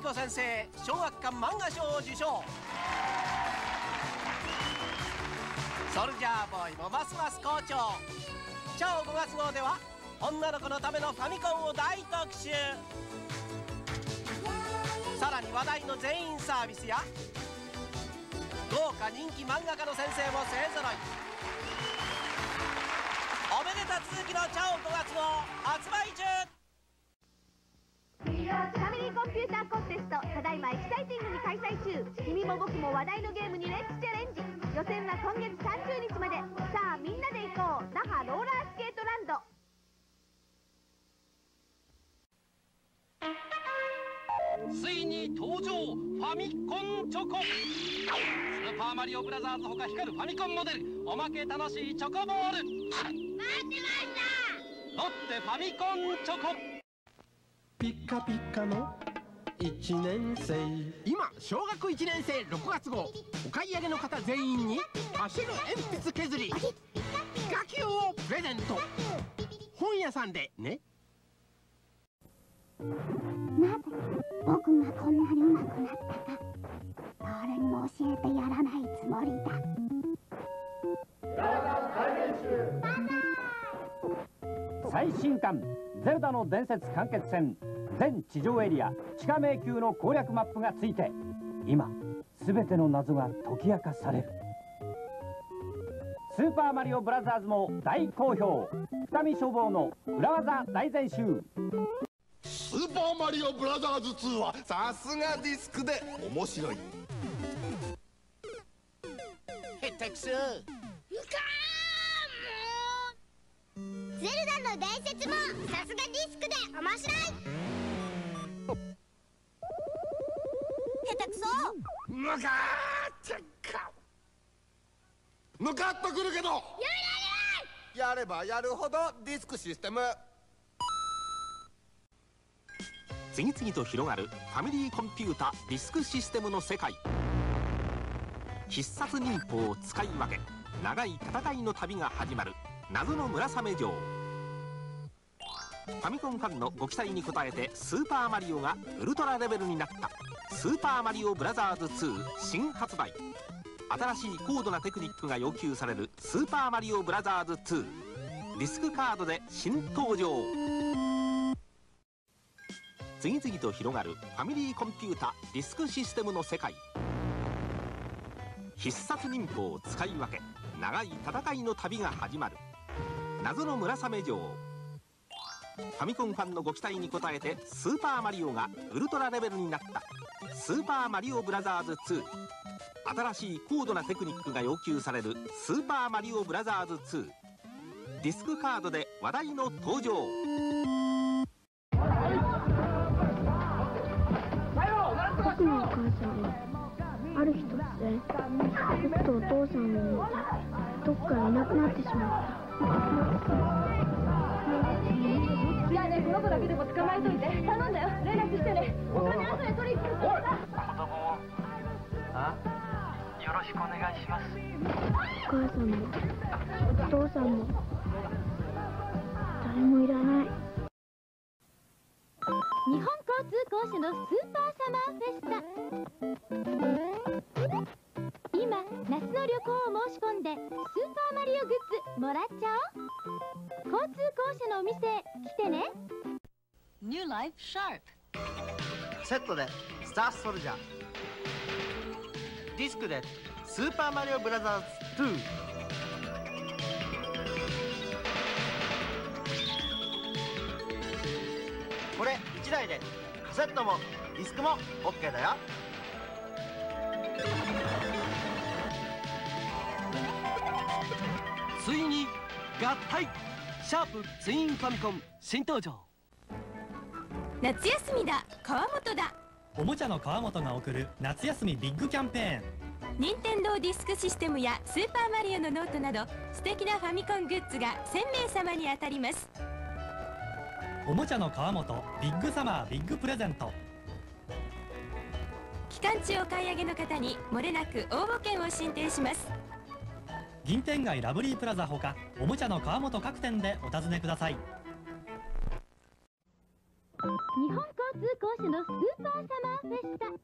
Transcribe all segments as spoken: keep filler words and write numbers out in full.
子先生小学館漫画賞を受賞。ソルジャーボーイもますます好調。チャオごがつ号では女の子のためのファミコンを大特集。さらに話題の全員サービスや豪華人気漫画家の先生も勢ぞろい。おめでた続きのチャオごがつ号発売中。ファミリーコンピューターコンテストただいまエキサイティングに開催中。君も僕も話題のゲームにレッツチャレンジ。予選は今月さんじゅうにちまで。さあみんなで行こう那覇ローラースケートランド。 ついに登場ファミコンチョコ。スーパーマリオブラザーズほか光るファミコンモデル。おまけ楽しいチョコボール。待ってました。ロッテファミコンチョコ。 ピカピカのいちねん生。今小学いちねん生ろくがつ号お買い上げの方全員に走る鉛筆削りピカキューをプレゼント。本屋さんでね。 なぜ僕がこんなに上手くなったか誰にも教えてやらないつもりだ。 最新刊「ゼルダの伝説完結編」全地上エリア地下迷宮の攻略マップがついて今全ての謎が解き明かされる。スーパーマリオブラザーズも大好評。深見消防の裏技大全集。 スーパーマリオブラザーズツーはさすがディスクで面白い。 へったくそ。 ゼルダの伝説もさすがディスクで面白い。下手くそ。 むかーってかむかっとくるけどやめられない。やればやるほどディスクシステム。 次々と広がるファミリーコンピュータディスクシステムの世界。必殺忍法を使い分け長い戦いの旅が始まる謎の村雨城。ファミコンファンのご期待に応えてスーパーマリオがウルトラレベルになったスーパーマリオブラザーズツー新発売。新しい高度なテクニックが要求されるスーパーマリオブラザーズツー。ディスクカードで新登場。次々と広がるファミリーコンピュータディスクシステムの世界。必殺忍法を使い分け長い戦いの旅が始まる謎の村雨城。ファミコンファンのご期待に応えてスーパーマリオがウルトラレベルになったスーパーマリオブラザーズツー。新しい高度なテクニックが要求されるスーパーマリオブラザーズツー。ディスクカードで話題の登場。 僕のお母さんはある日突然僕とお父さんを見てどっかいなくなってしまった。じゃあね、この子だけでも捕まえといて。頼んだよ、連絡してね。お金後で取り行くからさ。 子供をあよろしくお願いします。 お母さんもお父さんも誰もいらない。日本交通公社のスーパーサマーフェスタ。今夏の旅行を申し込んでスーパーマリオグッズもらっちゃおう。交通公社のお店へ来てね。 ニューライフシャープ。 セットでスターソルジャー。ディスクでスーパーマリオブラザーズツー。これいちだいでカセットもディスクも オーケー だよ。 ついに合体シャープツインファミコン新登場。 夏休みだ川本だ。 おもちゃの川本が送る夏休みビッグキャンペーン。 任天堂ディスクシステムやスーパーマリオのノートなど素敵なファミコングッズがせんめいさまに当たります。 おもちゃの川本ビッグサマービッグプレゼント。 期間中お買い上げの方にもれなく応募券を進呈します。 銀天街ラブリープラザほかおもちゃの川本各店でお尋ねください。 日本交校舎のスーパーサマーフェスタ。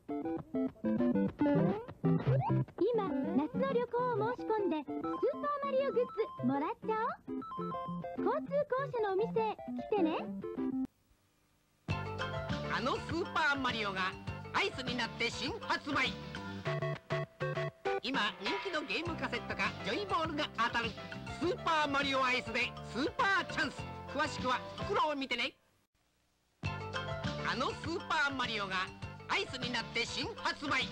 今夏の旅行を申し込んでスーパーマリオグッズもらっちゃおう。交通公社のお店へ来てね。 あのスーパーマリオがアイスになって新発売。今人気のゲームカセットかジョイボールが当たるスーパーマリオアイスでスーパーチャンス。詳しくは袋を見てね。あのスーパーマリオがアイスになって新発売。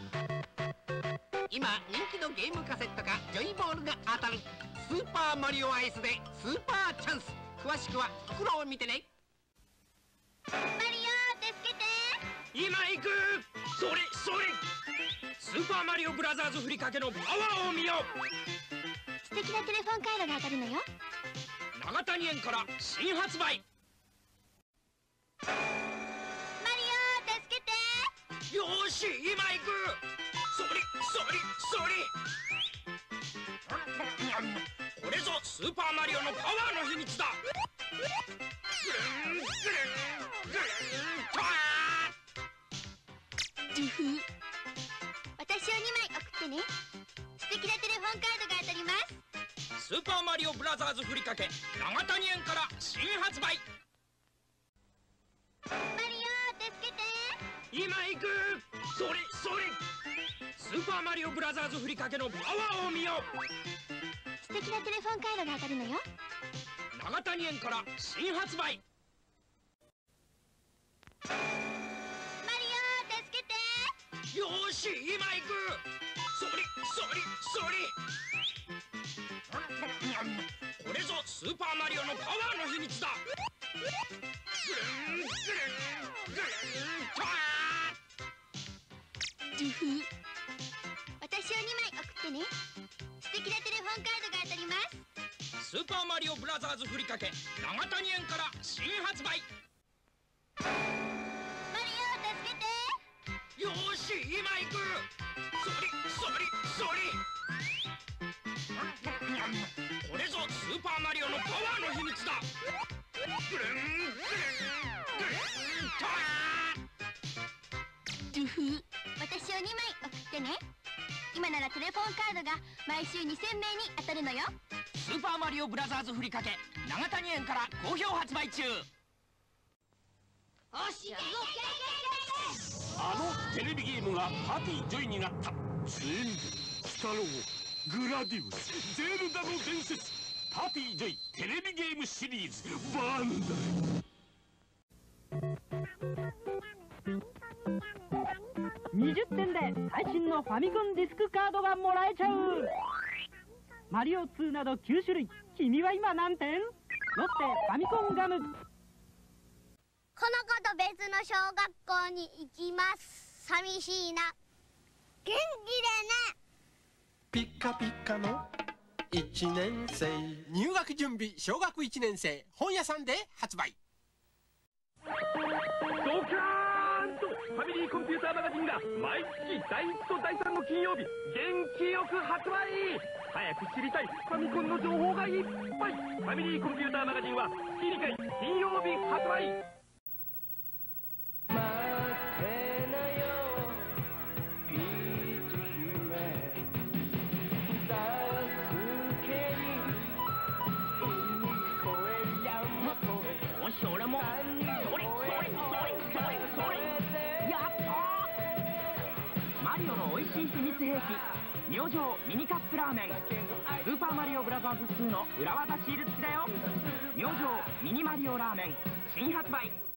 今人気のゲームカセットかジョイボールが当たるスーパーマリオアイスでスーパーチャンス。詳しくは袋を見てね。 マリオ助けて。 今行く。それそれ、スーパーマリオブラザーズふりかけのパワーを見よう。 素敵なテレフォンカードが当たるのよ。 長谷園から新発売。 マリオ助けて。 よーし今行く。それそれそれ、これぞスーパーマリオのパワーの秘密だ。 ドゥフ。私をにまい送ってね。素敵なテレフォンカードが当たります。 スーパーマリオブラザーズふりかけ長谷園から新発売。 マリオ助けて。 今行く。それそれ、スーパーマリオブラザーズふりかけのパワーを見よう。 素敵なテレフォンカードが当たるのよ。 長谷園から新発売。 マリオ助けて。 よーし今行く。それそれそれ、これぞスーパーマリオのパワーの秘密だ。 ドゥフ。私をにまい送ってね。素敵なテレフォンカードが当たります。 スーパーマリオブラザーズふりかけ長谷園から新発売。 マリオ助けて。 よーし今行く。それそれそれ、これぞスーパーマリオのパワーの秘密だ。グルングルングルンター。ドゥフ。私をにまい送ってね。今ならテレフォンカードが毎週にせんめいに当たるのよ。 スーパーマリオブラザーズふりかけ長谷園から好評発売中。 あのテレビゲームがパーティージョイになった。全部鬼太郎、グラディウス、ゼルダの伝説、パーティージョイテレビゲームシリーズバンダイ。 にじゅってんで最新のファミコンディスクカードがもらえちゃう。マリオツーなどきゅうしゅるい。君は今何点？ロッテファミコンガム。 この子と別の小学校に行きます。寂しいな。元気でね。 ピッカピカのいちねん生、入学準備小学いちねん生、本屋さんで発売。 ドカーンとファミリーコンピューターマガジンが毎月だいいちとだいさんの金曜日元気よく発売。早く知りたいファミコンの情報がいっぱい。ファミリーコンピューターマガジンは月にかい金曜日発売。 俺もそれそれそれそれそれ、やったー。マリオの美味しい秘密兵器明星ミニカップラーメン、スーパーマリオブラザーズツーの裏技シール付きだよ。明星ミニマリオラーメン新発売。